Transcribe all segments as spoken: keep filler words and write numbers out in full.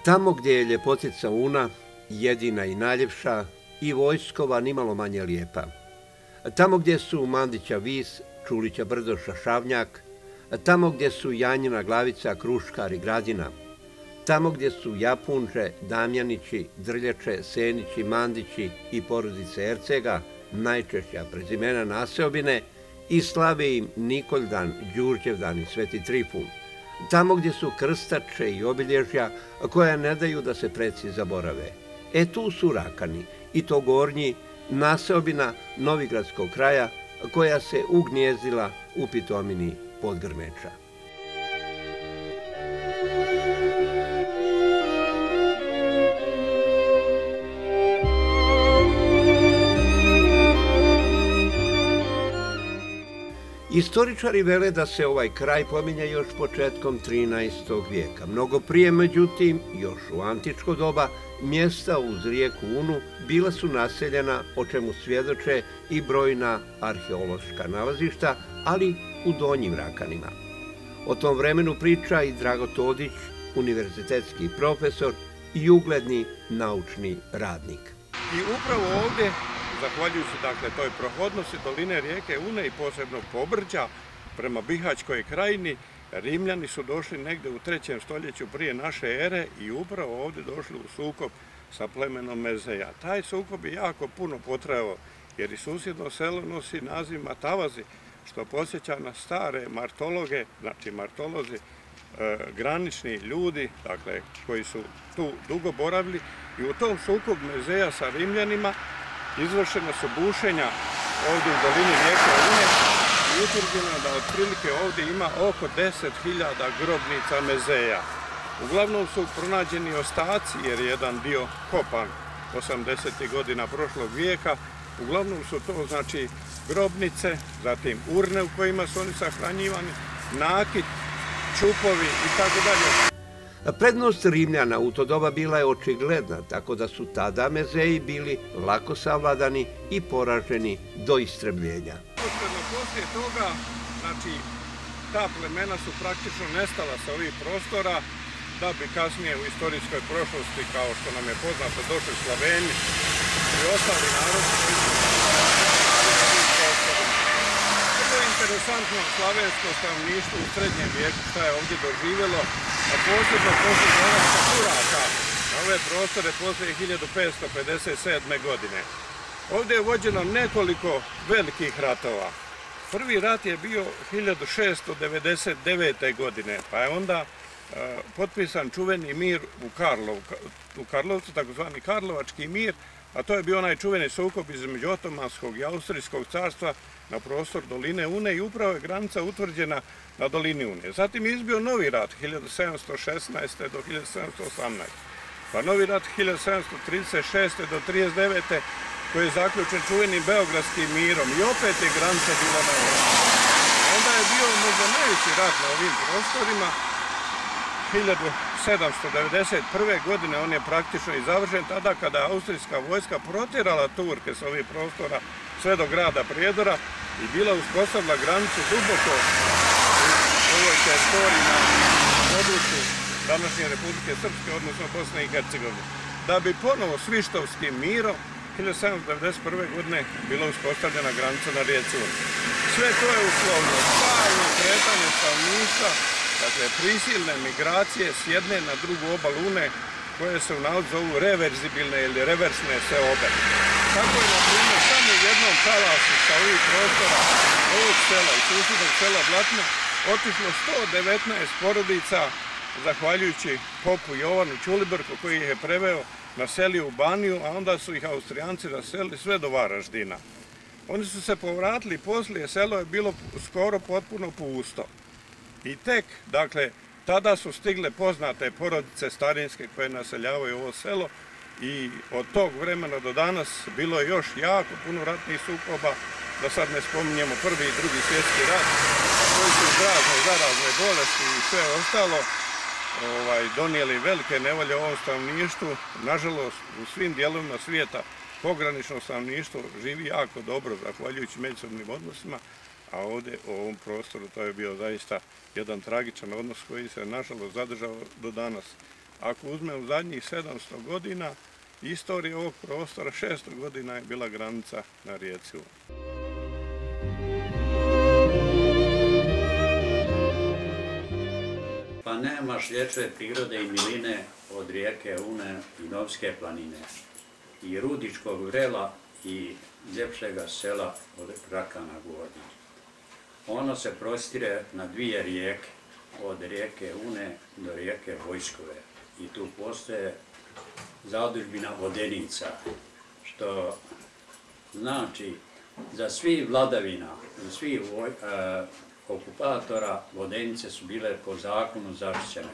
Tamo gdje je ljepotica Una, jedina i najljepša, i Vojskova nimalo manje lijepa. Tamo gdje su Mandića Vis, Čulića Brdo, Šašavnjak, tamo gdje su Janjina Glavica, Kruškar i Gradina, tamo gdje su Japunže, Damjanići, Drlječe, Senići, Mandići i porodice Ercega, najčešća prezimena naseobine, i slave im Nikoljdan, Đurđevdan i Sveti Trifun, tamo gdje su krstače i obilježja koja ne daju da se preci zaborave. E tu su Rakani, i to gornji, naseobina Novigradskog kraja koja se ugnjezdila u pitomini Podgrmeča. Istoričari vele da se ovaj kraj pominje još početkom trinaestog vijeka. Mnogo prije, međutim, još u antičko doba, mjesta uz rijeku Unu bila su naseljena, o čemu svjedoče i brojna arheološka nalazišta, ali u Donjim Rakanima. O tom vremenu priča i Drago Todić, univerzitetski profesor i ugledni naučni radnik. I upravo ovdje, zahvaljujući dakle toj prohodnosti doline rijeke Une i posebno pobrđa prema Bihaćkoj krajini, Rimljani su došli negdje u trećem stoljeću prije naše ere i upravo ovdje došli u sukob sa plemenom Mezeja. Taj sukob je jako puno potrajao jer i susjedno selo nosi naziv Matavazi, što podsjeća na stare martologe, znači martolozi, e, granični ljudi, dakle, koji su tu dugo boravili, i u tom sukobu Mezeja sa Rimljanima izvršena su bušenja ovdje u dolini rijeke Une i utvrđeno da otprilike ovdje ima oko deset hiljada grobnica Mezeja. Uglavnom su pronađeni ostaci jer je jedan dio kopan osamdesetih godina prošlog vijeka. Uglavnom su to znači grobnice, zatim urne u kojima su oni sahranjivani, nakit, čupovi i tako dalje. Prednost Rimljana u to doba bila je očigledna, tako da su tada Mezeji bili lako savladani i poraženi do istrebljenja. Poslije toga, znači, ta plemena su praktično nestala sa ovih prostora, da bi kasnije u istorijskoj prošlosti, kao što nam je poznato, došli Slaveni i ostali narodi koji su vrlo interesantno slavensko stanovništvo u srednjem vijeku šta je ovdje doživjelo, a posebno poslije dolaska Turaka na ove prostore poslije hiljadu petsto pedeset sedme. godine. Ovdje je vođeno nekoliko velikih ratova. Prvi rat je bio hiljadu šesto devedeset devete. godine, pa je onda e, potpisan čuveni mir u, Karlov, u Karlovcu, takozvani Karlovački mir, a to je bio onaj čuveni sukob između Otomanskog i Austrijskog carstva na prostor doline Une i upravo je granica utvrđena na dolini Une. Zatim je izbio novi rat hiljadu sedamsto šesnaeste. do hiljadu sedamsto osamnaeste. Pa novi rat hiljadu sedamsto trideset šeste. do trideset devete. koji je zaključen čuvenim Beogradskim mirom i opet je granica bila na Une. Onda je bio možda najveći rat na ovim prostorima. hiljadu sedamsto devedeset prve. godine on je praktično i završen tada kada je austrijska vojska protjerala Turke s ovih prostora sve do grada Prijedora i bila uspostavila granicu duboko u ovoj teritoriji na području današnje Republike Srpske, odnosno Bosne i Hercegovine. Da bi ponovo Svištovskim mirom hiljadu sedamsto devedeset prve. godine bila uspostavljena granica na rijeci Uni. Sve to je uslovno stalno kretanje stanovništva, dakle prisilne migracije s jedne na drugu obalu Une, koje se u narodu zovu reverzibilne ili reversne seobe. Tako je, na primjer, samo u jednom talasu sa ovih prostora ovog sela i susjednog sela Blatno otišlo sto devetnaest porodica, zahvaljujući popu Jovanu Ćulibrku koji ih je preveo na seli u Baniju, a onda su ih Austrijanci naselili sve do Varaždina. Oni su se povratili poslije, selo je bilo skoro potpuno pusto. I tek, dakle, tada su stigle poznate porodice starinske koje naseljavaju ovo selo i od tog vremena do danas bilo je još jako puno ratnih sukoba, da sad ne spominjemo prvi i drugi svjetski rat, koji su iz razne zarazne bolesti i sve ostalo ovaj, donijeli velike nevolje ovom stanovništvu. Nažalost, u svim dijelovima svijeta pogranično stanovništvo živi jako dobro, zahvaljujući međusobnim odnosima, a ovdje u ovom prostoru to je bio zaista jedan tragičan odnos koji se nažalost zadržao do danas. ako uzmemo zadnjih sedamsto godina, istorija ovog prostora šesto godina je bila granica na rijeci Uni. Pa nemaš ljepše prirode i miline od rijeke Une i Novske planine, i Rudičkog vrela i ljepšega sela od Rakana Gornjih. Ono se prostire na dvije rijeke, od rijeke Une do rijeke Vojskove, i tu postoje zadužbina Vodenica, što znači za svih vladavina, za svih voj, e, okupatora Vodenice su bile po zakonu zaštićene.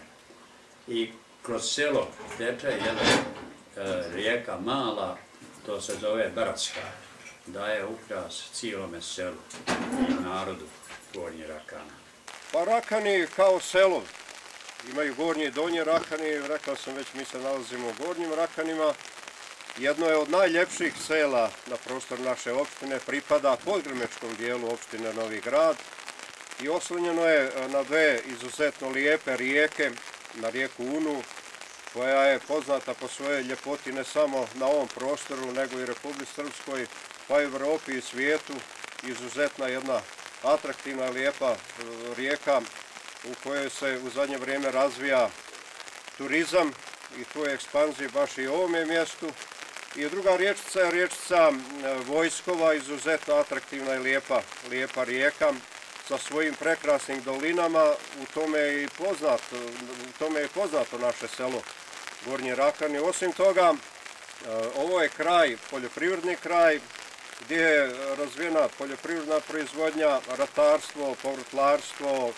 I kroz selo teče jedna e, rijeka mala, to se zove Bratska, daje ukras cijelome selu i narodu Gornji Rakana. Pa Rakani kao selo, imaju Gornji i Donji Rakani, rekao sam već, mi se nalazimo u Gornjim Rakanima. Jedno je od najljepših sela na prostoru naše opštine, pripada podgrmečkom dijelu opštine Novi Grad i oslonjeno je na dve izuzetno lijepe rijeke, na rijeku Unu, koja je poznata po svojoj ljepoti ne samo na ovom prostoru, nego i Republici Srpskoj, pa i u Evropi i svijetu. Izuzetna jedna atraktivna, lijepa rijeka u kojoj se u zadnje vrijeme razvija turizam i tu je ekspanzija baš i u ovome mjestu. I druga riječica je riječica Vojskova, izuzetno atraktivna i lijepa, lijepa rijeka sa svojim prekrasnim dolinama. U tome je i poznato, u tome je poznato naše selo Gornji Rakani. Osim toga, ovo je kraj, poljoprivredni kraj, gdje je razvijena poljoprivredna proizvodnja, ratarstvo, povrtlarstvo,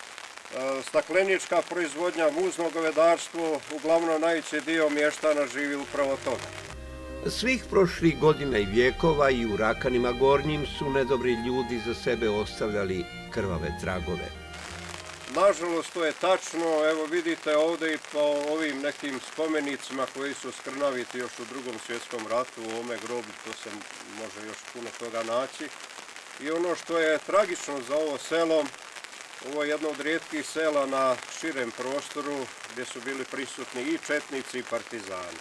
staklenička proizvodnja, muzno govedarstvo, uglavnom najveći dio mještana živi upravo toga. Svih prošlih godina i vijekova i u Rakanima Gornjim su nedobri ljudi za sebe ostavljali krvave tragove. Nažalost, to je tačno. Evo vidite ovdje i po ovim nekim spomenicima koji su skrnaviti još u drugom svjetskom ratu, u ovome grobu, to se može još puno toga naći. I ono što je tragično za ovo selo, ovo je jedno od rijetkih sela na širem prostoru gdje su bili prisutni i četnici i partizani.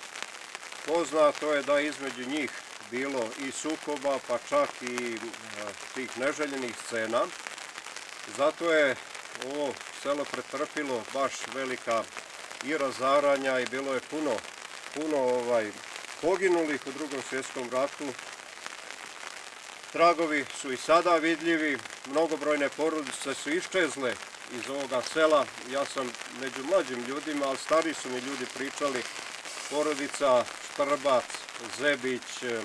Poznato je da između njih bilo i sukoba, pa čak i tih neželjenih scena. Zato je ovo selo pretrpilo baš velika i razaranja i bilo je puno, puno ovaj, poginulih u drugom svjetskom ratu. Tragovi su i sada vidljivi, mnogobrojne porodice su iščezle iz ovoga sela. Ja sam među mlađim ljudima, ali stari su mi ljudi pričali, porodica Štrbac, Zebić,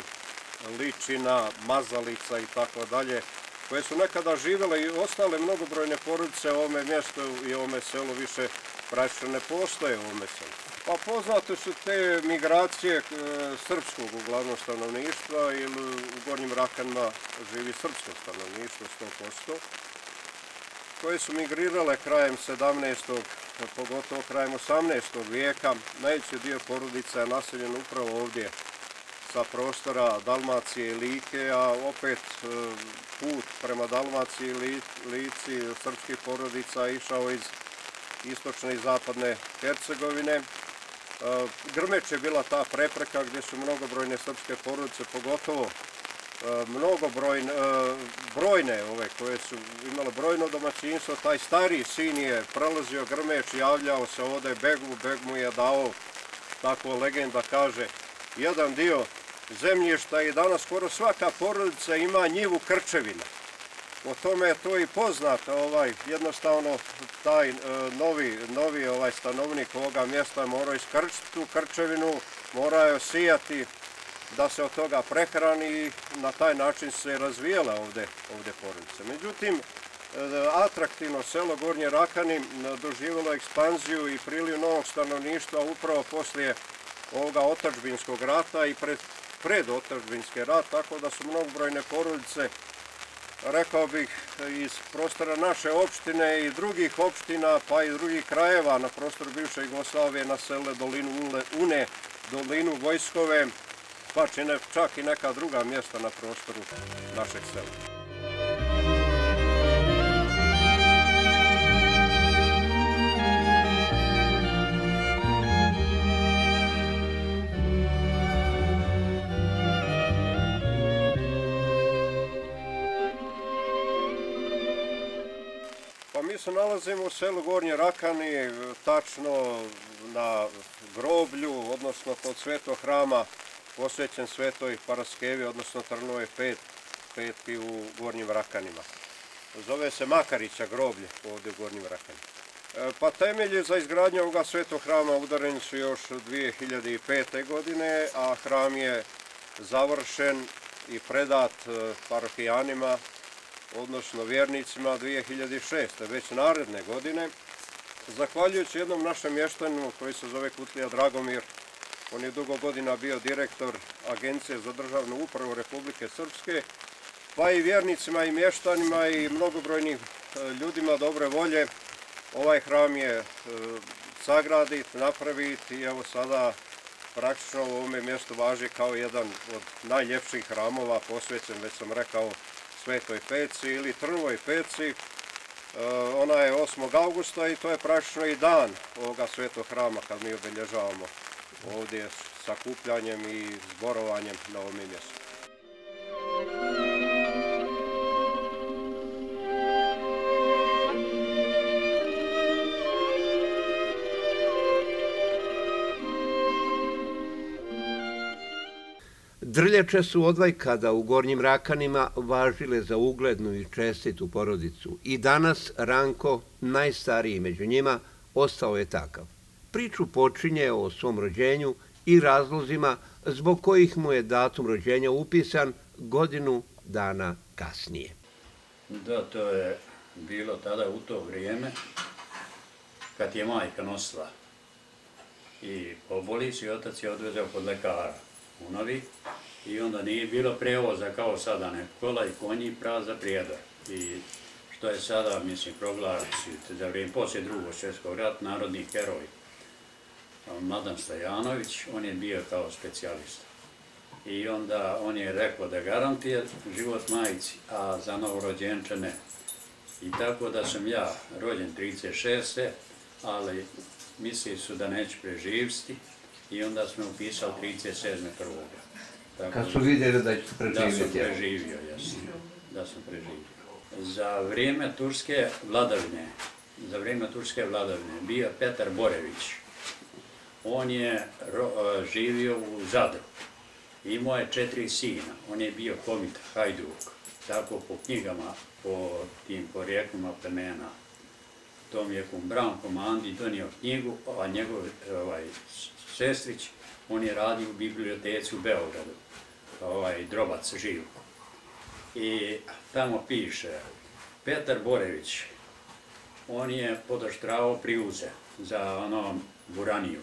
Ličina, Mazalica i tako dalje, koje su nekada živjele i ostale mnogobrojne porodice u ovome mjestu i ovome selu više praktično ne postoje u ovome selu. Pa poznate su te migracije srpskog uglavnom stanovništva ili u Gornjim Rakanima živi srpsko stanovništvo sto posto, koje su migrirale krajem sedamnaestog pogotovo krajem osamnaestog vijeka. Najveći dio porodica je naseljen upravo ovdje sa prostora Dalmacije i Like, a opet put prema Dalmaciji i Lici srpskih porodica išao iz istočne i zapadne Hercegovine. Grmeč je bila ta prepreka gdje su mnogobrojne srpske porodice, pogotovo mnogobrojne, brojne ove koje su imale brojno domaćinstvo. Taj stari sin je prelazio Grmeč, javljao se ovdje Begmu, Beg mu je dao, tako legenda kaže, jedan dio zemljišta i danas skoro svaka porodica ima njivu krčevina. O tome je to i poznato, ovaj, jednostavno taj e, novi, novi ovaj, stanovnik ovoga mjesta morao iskrčiti tu krčevinu, morao sijati da se od toga prehrani i na taj način se razvijela ovdje, ovdje porodice. Međutim, e, atraktivno selo Gornji Rakani doživjelo ekspanziju i priliv novog stanovništva upravo poslije ovoga otadžbinskog rata i pred, pred otadžbinski rat, tako da su mnogobrojne porodice, rekao bih, iz prostora naše opštine i drugih opština, pa i drugih krajeva na prostoru bivše Jugoslavije naselile dolinu Une, dolinu Vojskove, pa čak i neka druga mjesta na prostoru našeg sela. se nalazimo u selu Gornji Rakani, tačno na groblju, odnosno kod svetog hrama posvećen svetoj Paraskevi, odnosno Trnovoj pet, petki u Gornjim Rakanima. Zove se Makarića groblje ovdje u Gornjim Rakanima. Pa temelji za izgradnju ovoga svetog hrama udareni su još dvije hiljade pete. godine, a hram je završen i predat parohijanima, odnosno vjernicima dvije hiljade šeste. već naredne godine. Zahvaljujući jednom našem mještaninu koji se zove Kutlija Dragomir, on je dugo godina bio direktor Agencije za državnu upravu Republike Srpske, pa i vjernicima i mještanima i mnogobrojnim ljudima dobre volje ovaj hram je sagradit, napravit i evo sada praktično u ovome mjestu važi kao jedan od najljepših hramova posvećen, već sam rekao, Svetoj Peci ili Trnovoj Peci. Ona je osmog augusta i to je praktično i dan ovoga svetog hrama kad mi obilježavamo ovdje sakupljanjem i zborovanjem na ovom mjestu. Drljače su odvajkada u Gornjim Rakanima važile za uglednu i čestitu porodicu i danas Ranko, najstariji među njima, ostao je takav. Priču počinje o svom rođenju i razlozima zbog kojih mu je datum rođenja upisan godinu dana kasnije. Da, to je bilo tada u to vrijeme kad je majka nosila i poboli se i otac je odvezao kod lekara u Novi i onda nije bilo prevoza kao sada, ne kola i konji i prazna prijedor. I što je sada, mislim, proglasiti za vrijeme poslije drugog svjetskog rata narodni heroj Mladen Stojanović, on je bio kao specijalista. I onda on je rekao da garantuje život majici, a za novorođenče ne. I tako da sam ja rođen trideset šeste. ali mislili su da neću preživsti i onda smo upisali trideset sedme prvoga. Kad su vidjeli da ćete preživjeti? Da sam preživio, jesam. Da sam preživio. Za vrijeme turske vladavine, za vrijeme turske vladavine bio Petar Borević. On je živio u Zadru. Imao je četiri sina. On je bio komita, hajduk. Tako po knjigama, po tim porijeklima plemena. Tom je Branko Mandi donio knjigu, a njegov ovaj, sestrić, on je radio u biblioteci u Beogradu, ovaj Drobac Živko. I tamo piše, Petar Borević, on je podoštravao priuze za ono buraniju.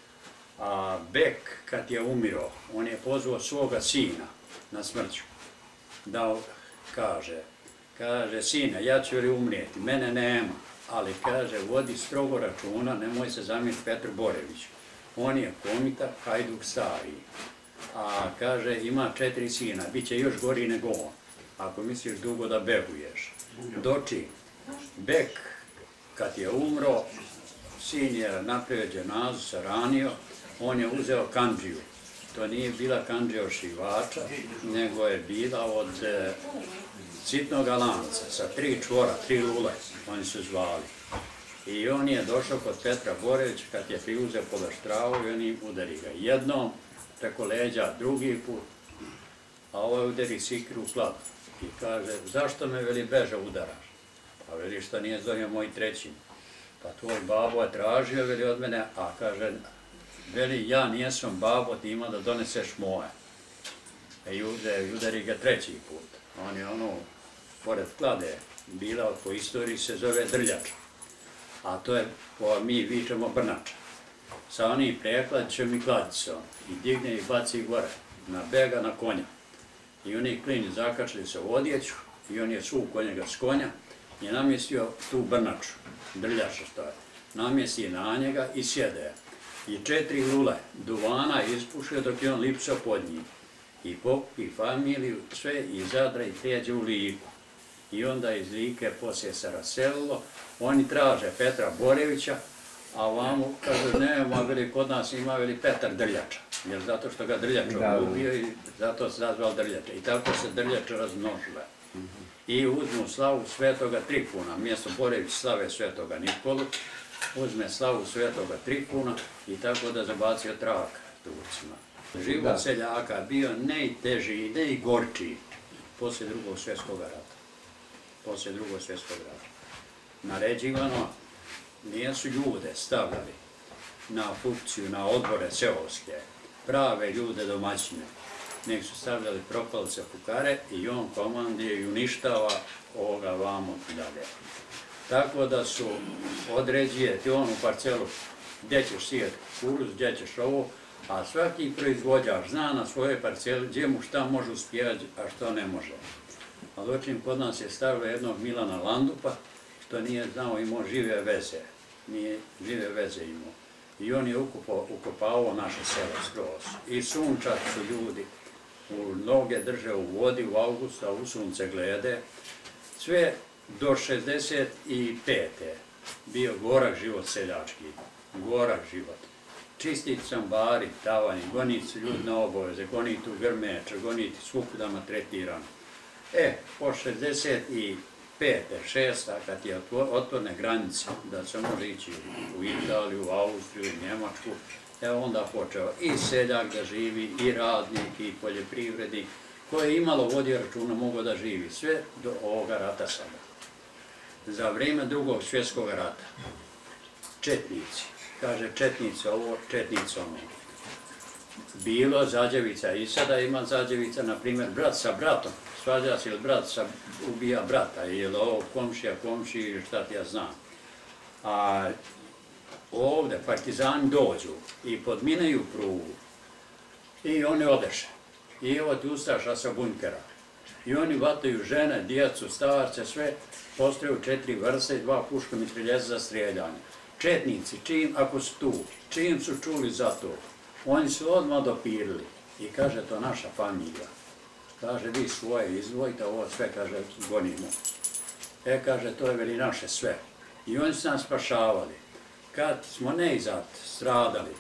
A Bek, kad je umiro, on je pozvao svoga sina na smrću, da kaže, kaže, sine, ja ću li umrijeti, mene nema, ali kaže, vodi strogo računa, nemoj se zamjeriti Petru Borević. On je komita, hajduk stari, a kaže, ima četiri sina, bit će još gori nego on, ako misliš dugo da beguješ. Doći, Bek, kad je umro, sin je napravio dženazu, se ranio, on je uzeo kandžiju. To nije bila kandžija od šivača, nego je bila od e, sitnog lanca, sa tri čvora, tri lule, oni su zvali. I on je došao kod Petra Borevića, kad je priuzeo podaštravu i oni udari ga. Jednom preko leđa, drugi put, a ovaj udari sikru u klavu. I kaže, zašto me, veli, beža udaraš? Pa veli, što nije zonio moj trećin. Pa tvoj babo je tražio, veli, od mene, a kaže, veli, ja nijesam babo, ti ima da doneseš moje. I udari ga treći put. On je ono, pored klade, bila po istoriji se zove Drljača. A to je, ko mi vičemo Brnača. Sa onim prekladićem i kladicom. I digne i baci gore, na bega, na konja. I oni klini zakačili se u odjeću i on je sukao njega s konja i je namjestio tu Brnaču, Drljača što je. Namjesti na njega i sjede. I četiri lule duvana ispušio dok je on lipsao pod njim. I pokupi familiju, sve iz Zadra i prijeđe u Liku. I onda iz Like poslije se raselilo. Oni traže Petra Borevića, a ovamo kažu, nema, veli, kod nas ima, veli, Petar Drljača. Jer zato što ga Drljača ubio i zato se nazval Drljača. I tako se Drljača razmnožile. I uzmu slavu Svetoga Trifuna, mjesto Borević slave Svetoga Nikolu, uzme slavu Svetoga Trifuna i tako da zabacio trak Turcima. Život seljaka bio najteži i najgorčiji poslije drugog svjetskog rata. Poslije drugog svjetskog rata. Naređivano, nisu ljude stavljali na funkciju, na odbore seoske, prave ljude domaćine, nek su stavljali propalce fukare i on komandije i uništava ovoga vamo dalje. Tako da su određuje ti on u parcelu gdje ćeš sijeti kukuruz, gdje ćeš ovo, a svaki proizvođač zna na svojoj parceli gdje mu šta može uspjevati, a što ne može. A dočim kod nas je stavio jednog Milana Landupa, što nije znao, imao žive veze. Nije žive veze imao. I on je ukopavao naše selo skroz. I sunčat su ljudi. U noge drže u vodi u avgustu, a u sunce glede. Sve do šezdeset pete bio gorak život seljački. Gorak život. Čistiti sambari, tavani, goniti su ljudi na obaveze, goniti u grmeče, goniti svukudama tretirano. E, po šezdeset pete, šeste kad je otvorene granice, da se može ići u Italiju, u Austriju, u Njemačku, evo onda počeo i seljak da živi, i radnik, i poljoprivrednik, koje je imalo vodio računa, mogao da živi, sve do ovoga rata sada. Za vrijeme drugog svjetskog rata, četnici, kaže četnici ovo, četnici ono. Bilo zađevica i sada ima zađevica, na primjer, brat sa bratom. Svađa se ili brat sa, ubija brata, ili ovo komšija, komšiji, šta ti ja znam. A ovdje partizani dođu i podminaju prugu i oni odeše. I evo ti ustaša sa bunkera. I oni vataju žene, djecu, starce, sve, postraju četiri vrste i dva puška mitraljeza za strijeljanje. Četnici, čim, ako su tu, čim su čuli za to, oni su odmah dopirili i kaže to naša familija. Kaže vi svoje izdvojite, ovo sve, kaže, gonimo. E, kaže, to je veli naše sve. I oni su nas spašavali. Kad smo neizad stradali,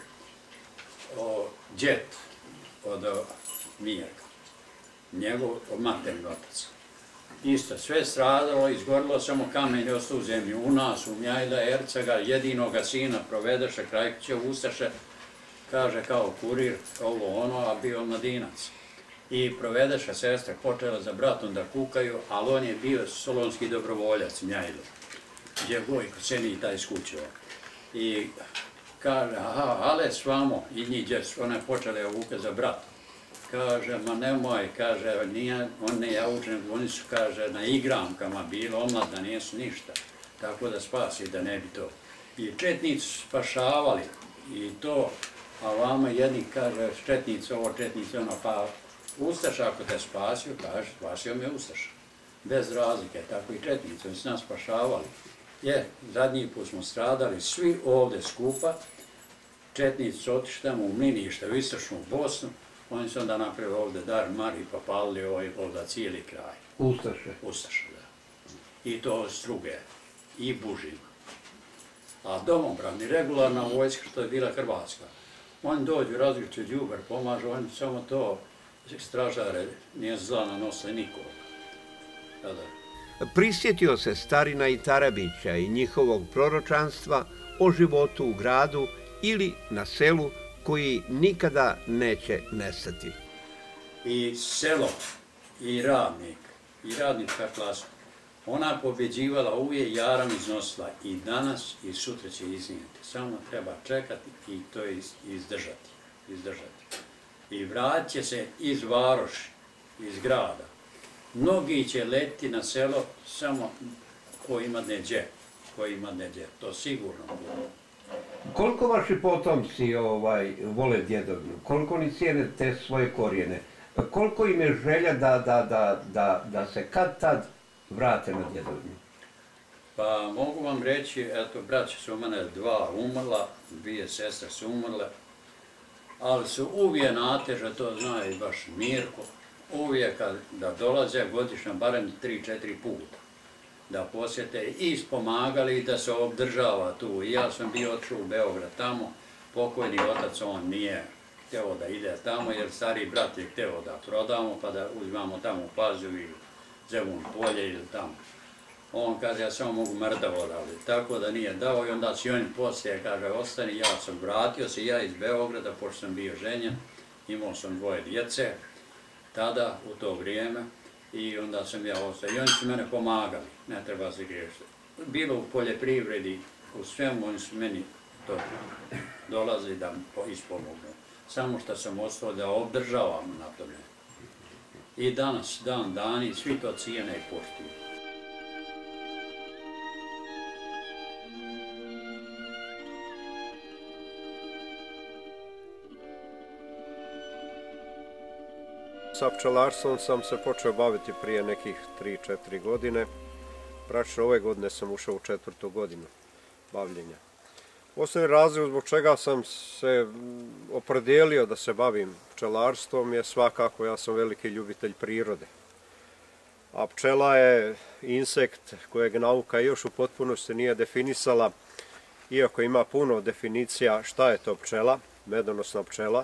o, djet od o, Mirka, njegov materni otac, isto, sve stradalo, izgorilo, samo kamen je ostao u zemlji. U nas, u Mjajla, Ercega, jedinoga sina provedeše, Krajkića, Ustaše, kaže kao kurir, ovo ono, a bio mladinac. I provedeša sestre počela za bratom da kukaju, ali on je bio solonski dobrovoljac, Mjajlo, gdje Gojko Seni taj skućeo. I kaže, aha, ale s vamo, i njih gdje ona je počela vuke za bratom. Kaže, ma nemoj, kaže, nije, on ne ja učen, oni su, kaže, na igramkama bilo, omladna nijesu ništa, tako da spasi, da ne bi to. I četnici su spašavali, i to, a vama jedni kaže, četnici ovo, četnici ono, pa Ustaša ako te spasio, kaže, spasio me Ustaša. Bez razlike, tako i četnici, oni su nas spašavali. Je, zadnji put smo stradali svi ovdje skupa, četnici su otišli tamo u Mlinište, u istočnu Bosnu, oni su onda napravili ovdje Dar Mari, pa palili ovaj ovdje cijeli kraj. Ustaše. Ustaše, da. I to Struge, i Bužima. A domobravni, regularna vojska, što je bila Hrvatska, oni dođu, različite džubar, pomažu, oni samo to, stražare, nije zla nanosili nikoga. Da, da. Prisjetio se starina i Tarabića i njihovog proročanstva o životu u gradu ili na selu koji nikada neće nestati. I selo, i radnik, i radnička klasa, ona pobjeđivala, uvijek jaram iznosila i danas i sutra će iznijeti. Samo treba čekati i to izdržati. izdržati. I vratit će se iz varoši, iz grada. Mnogi će letiti na selo samo ko ima neđe, ko ima neđe, to sigurno bude. Koliko vaši potomci ovaj, vole djedovinu? Koliko oni cijene te svoje korijene? Koliko im je želja da, da, da, da, da se kad tad vrate na djedovinu? Pa mogu vam reći, eto, braća su u mene dva umrla, dvije sestre su umrle, ali su uvijek nateže, to zna i baš Mirko, uvijek da dolaze godišnja barem tri četiri puta, da posjete i spomagali da se obdržava tu. I ja sam bio otišao u Beograd tamo, pokojni otac, on nije hteo da ide tamo, jer stari brat je hteo da prodamo, pa da uzimamo tamo u Paziju i Zemun polje ili tamo. On kaže, ja samo mogu mrtavo odavde, tako da nije dao i onda si on poslije, kaže, ostani, ja sam vratio se, ja iz Beograda, pošto sam bio ženjen, imao sam dvoje djece, tada, u to vrijeme, i onda sam ja ostao. I oni su mene pomagali, ne treba se griješiti. Bilo u poljoprivredi, u svemu, oni su meni to dolazili da ispomognu. Samo što sam ostao da obdržavam na tome. I danas, dan dani, svi to cijene i poštuju. Sa pčelarstvom sam se počeo baviti prije nekih tri četiri godine. Praktično ove godine sam ušao u četvrtu godinu bavljenja. Osnovni razlog zbog čega sam se opredijelio da se bavim pčelarstvom je svakako, ja sam veliki ljubitelj prirode. A pčela je insekt kojeg nauka još u potpunosti nije definisala, iako ima puno definicija šta je to pčela, medonosna pčela,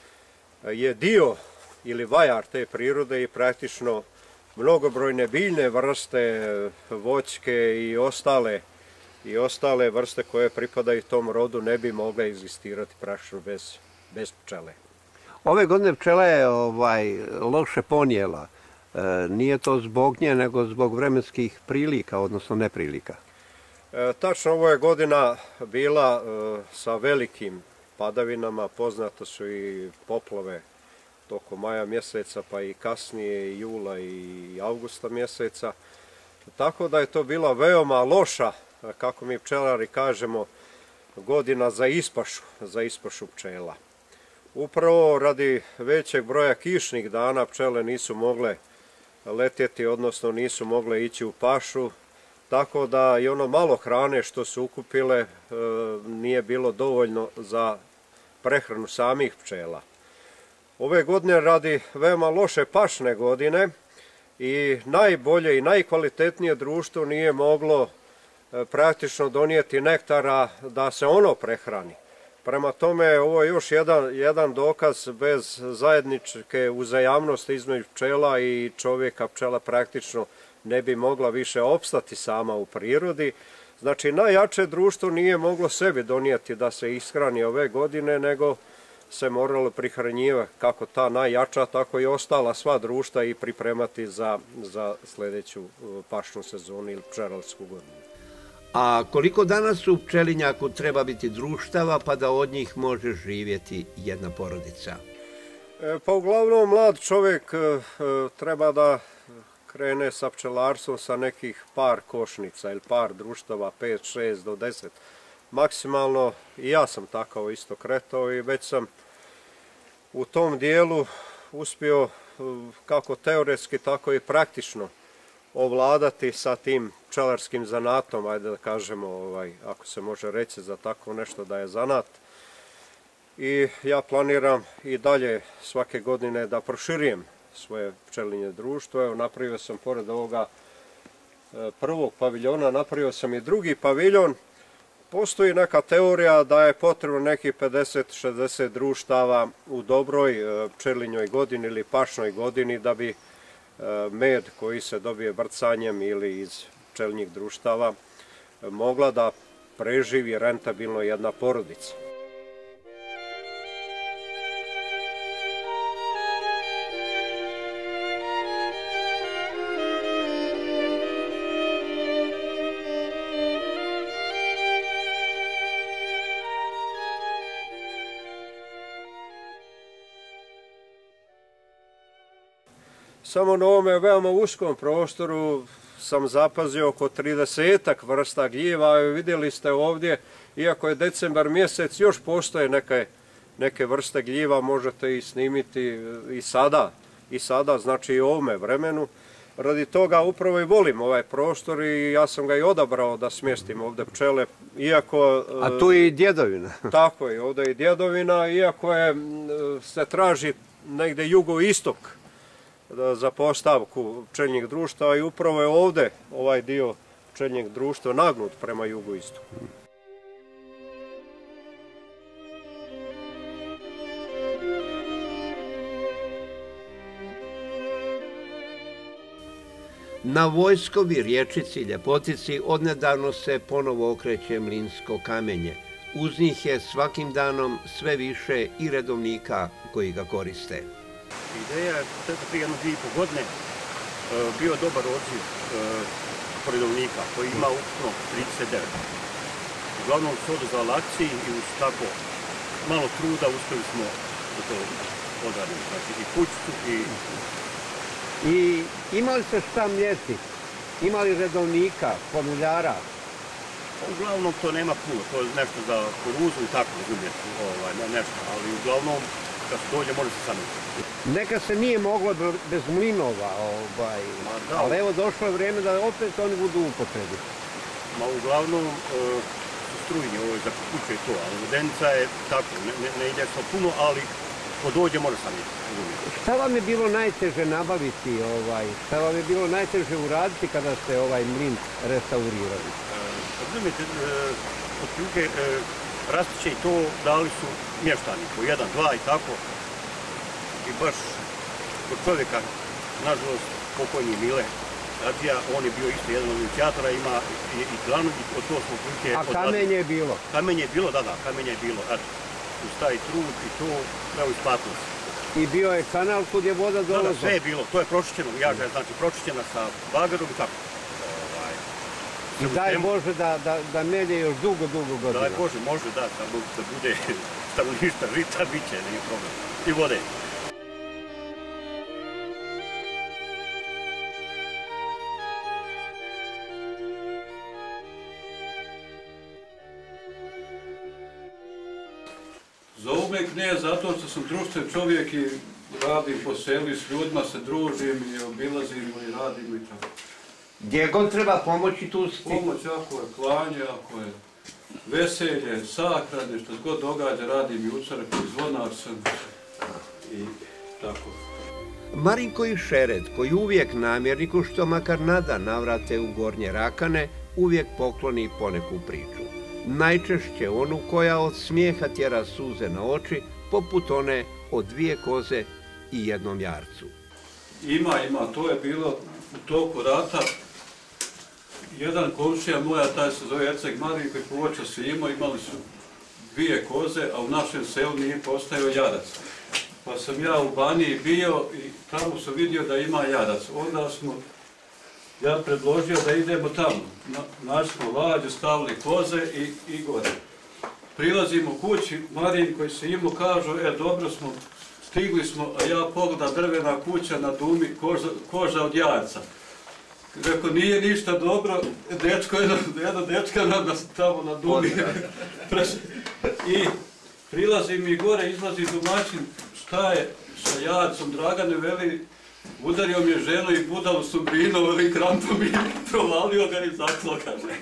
je dio ili vajar te prirode i praktično mnogobrojne biljne vrste, voćke i ostale i ostale vrste koje pripadaju tom rodu ne bi mogle egzistirati praktično bez, bez pčele. Ove godine pčela je ovaj, loše ponijela. E, nije to zbog nje, nego zbog vremenskih prilika, odnosno neprilika. E, tačno, ovo je godina bila e, sa velikim padavinama, poznate su i poplave tokom maja mjeseca, pa i kasnije, i jula i avgusta mjeseca. Tako da je to bila veoma loša, kako mi pčelari kažemo, godina za ispašu, za ispašu pčela. Upravo radi većeg broja kišnih dana pčele nisu mogle letjeti, odnosno nisu mogle ići u pašu, tako da i ono malo hrane što su ukupile nije bilo dovoljno za prehranu samih pčela. Ove godine radi veoma loše pašne godine i najbolje i najkvalitetnije društvo nije moglo praktično donijeti nektara da se ono prehrani. Prema tome, ovo je još jedan, jedan dokaz bez zajedničke uzajamnosti između pčela i čovjeka. Pčela praktično ne bi mogla više opstati sama u prirodi. Znači, najjače društvo nije moglo sebi donijeti da se ishrani ove godine, nego se moralo prihranjivati kako ta najjača, tako i ostala sva društva i pripremati za, za sljedeću pašnu sezonu ili pčelarsku godinu. A koliko danas u pčelinjaku treba biti društava pa da od njih može živjeti jedna porodica? E, pa uglavnom mlad čovjek e, treba da krene sa pčelarstvom sa nekih par košnica ili par društava, pet, šest do deset. Maksimalno i ja sam tako isto kretao i već sam u tom dijelu uspio kako teoretski tako i praktično ovladati sa tim pčelarskim zanatom, ajde da kažemo, ovaj, ako se može reći za tako nešto da je zanat. I ja planiram i dalje svake godine da proširujem svoje pčelinje društvo. Evo, napravio sam pored ovoga prvog paviljona, napravio sam i drugi paviljon. Postoji neka teorija da je potrebno nekih pedeset do šezdeset društava u dobroj pčelinjoj godini ili pašnoj godini da bi med koji se dobije brcanjem ili iz pčelinjih društava mogla da preživi rentabilno jedna porodica. Samo na ovome veoma uskom prostoru sam zapazio oko tridesetak vrsta gljiva. Vidjeli ste ovdje, iako je decembar mjesec, još postoje neke, neke vrste gljiva, možete i snimiti i sada, i sada, znači i u ovome vremenu. Radi toga upravo i volim ovaj prostor i ja sam ga i odabrao da smjestim ovdje pčele, iako... A tu je i djedovina. Tako je, ovdje je i djedovina, iako je, se traži negdje jugoistok za postavku pčelinjeg društva i upravo je ovdje ovaj dio pčelinjeg društva nagnut prema jugoistoku. Na Vojskovi, Rječici, Ljepotici odnedavno se ponovo okreće mlinsko kamenje. Uz njih je svakim danom sve više i redovnika koji ga koriste. Ideja je prije jedno dvije i po godine bio dobar odziv redovnika koji ima ukupno trideset devet. Uglavnom su odazvali akciji i uz tako malo truda uspjeli smo da to odradimo. Znači i kućicu i... I imali ste šta mljeti? Imali redovnika, pomiljara? Uglavnom to nema puno, to je nešto za kuruzu i tako, razumijete, ovaj, ne nešto, ali uglavnom kad se dođe može se sami. Neka se nije moglo bez mlinova, ovaj, da, ali evo došlo je vrijeme da opet oni budu u upotrebi. Ma uglavnom e, su strujni, ovo je za kuće i to, ali vodenica je tako, ne, ne, ne ide to puno, ali ko dođe može sami, razumijete. Šta vam je bilo najteže nabaviti, ovaj, šta vam je bilo najteže uraditi kada ste ovaj mlin restaurirali? Razumijete, otprilike rastiće i to dali su mještani, po jedan, dva i tako. I baš kod čovjeka, nažalost, pokojni Mile Radija, on je bio isto jedan od inicijatora, ima i, i planu i od to smo otprilike... A kamenje je bilo? Kamenje je bilo, da, da, kamenje je bilo. Eto, uz taj trud i to, evo isplatilo se. I bio je kanal kud je voda dolazila? Da, da, sve je bilo, to je pročišćeno, jaža je znači pročišćena sa bagarom i tako. I daj Bože da, da, da melje još dugo, dugo godina. Daj Bože, može da, samo da bude stanovništva žita, bit će, nije problem. I vode. Zauvijek ne, zato što sam društven čovjek i radim po selu i s ljudima se družim i obilazimo i radimo i tako. Gdje god treba pomoći tu sti? Pomoć ako je klanje, ako je veselje, sahrane, što se god događa, radim i u crkvi, zvonar sam i tako. Marinko i Šered, koji uvijek namjerniku što makar nada navrate u Gornje Rakane, uvijek pokloni poneku priču. Najčešće onu koja od smijeha tjera suze na oči, poput one o dvije koze i jednom jarcu. Ima, ima, to je bilo u toku rata. Jedan komšija moja, taj se zove Erceg Marinko i Ploča se imao, imali su dvije koze, a u našem selu nije postajao jarac. Pa sam ja u Baniji bio i tamo sam vidio da ima jarac. Onda smo, ja predložio da idemo tamo. Našli smo lađu, stavili koze i, i gore. Prilazimo kući, Marinko i se imao kažu, e dobro smo, stigli smo, a ja pogledam drvena kuća na dumi, koža, koža od jarca. Rekao, nije ništa dobro, dečko, jedna, jedna dečka nam tamo na dumi. I prilazim mi gore, izlazi domaćin, šta je sa jarcom, Dragane veli, udario mi je ženu i budalu su brinovali krampom i provalio ga i zaklo, kaže.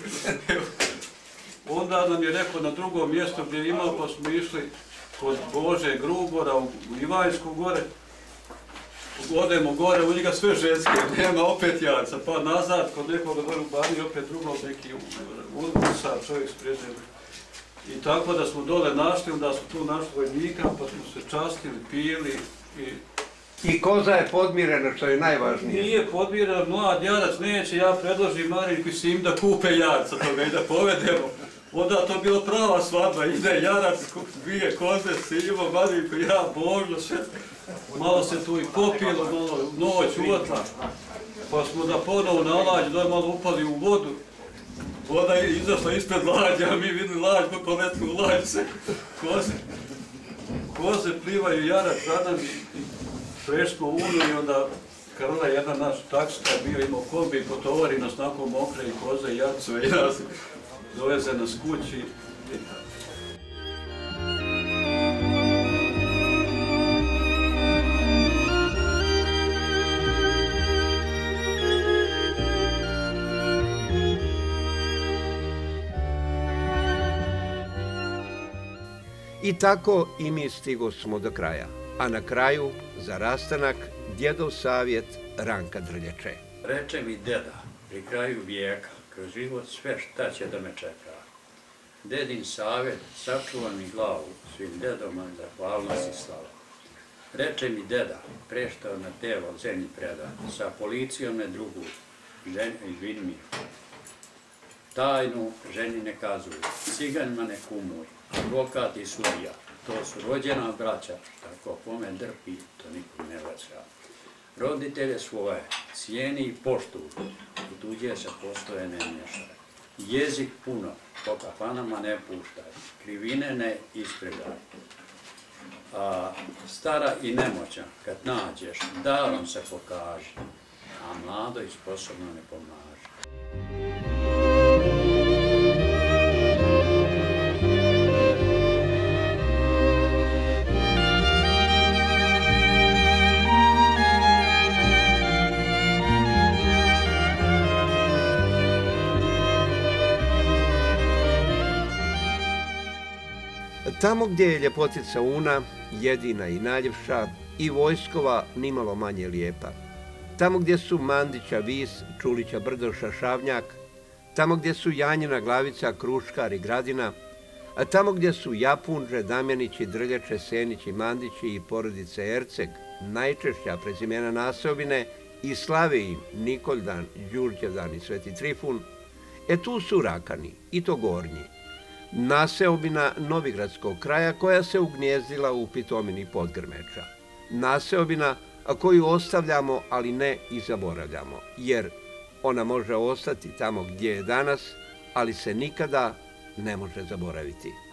Onda nam je rekao na drugom mjestu gdje je imao, pa smo išli kod Bože Grubora u Ivanjsku gore. Odemo gore, u njega sve ženske, nema opet jarca, pa nazad kod nekoga gore u Bani, opet drugog neki usar čovjek spređen. I tako da smo dole našli, onda su tu našli vojnika, pa smo se častili, pili i... I koza je podmirena, što je najvažnije. Nije podmirena, mlad jarac neće, ja predložim Marinku i Sim da kupe jarca toga i da povedemo. Onda to bilo prava svadba, ide jarac, dvije koze, Simo, Marinku, ja, Božno, sve. Malo se tu i popilo, malo noć uvatla, pa smo da ponovo na lađu, da je malo upali u vodu. Voda je izašla ispred lađa, a mi vidili lađu, pa poletili u lađu se koze. Koze plivaju jarac za nami, prešli u unu i onda, kad onda jedan naš taksista bio imao kombi i potovari nas nakon mokre i koze i jarcove i nas doveze nas kući. I tako i mi stigo smo do kraja, a na kraju, za rastanak, djedov savjet Ranka Drlječe. Reče mi deda, pri kraju vijeka, kroz život sve šta će da me čeka. Dedin savjet, sačuva mi glavu, svim dedoma zahvalnost i slavu. Reče mi deda, preštao na telo zemlji preda, sa policijom ne drugu, Vidmir. Tajnu ženi ne kazuju, ciganima ne kumuju, advokat i sudija, to su rođena braća, tako kome drpi, to nikom ne vraća. Roditelje svoje cijeni i poštuj, u tuđe se postoje ne miješaj. Jezik puno, po kafanama ne puštaj, krivine ne ispravljaj. A stara i nemoćna, kad nađeš, darom se pokaži, a mlado i sposobno ne pomaže. Tamo gdje je ljepotica Una, jedina i najljepša, i Vojskova nimalo manje lijepa. Tamo gdje su Mandića vis, Čulića brdo, Šašavnjak, tamo gdje su Janjina Glavica, Kruškar i Gradina, a tamo gdje su Japunđe, Damjanići, Drljače, Senići, Mandići i porodice Erceg, najčešća prezimena naseobine, i slave im Nikoldan, Đurđevdan i Sveti Trifun, e tu su Rakani, i to gornji. Naseobina Novigradskog kraja koja se ugnjezdila u pitomini Podgrmeča. Naseobina koju ostavljamo, ali ne i zaboravljamo, jer ona može ostati tamo gdje je danas, ali se nikada ne može zaboraviti.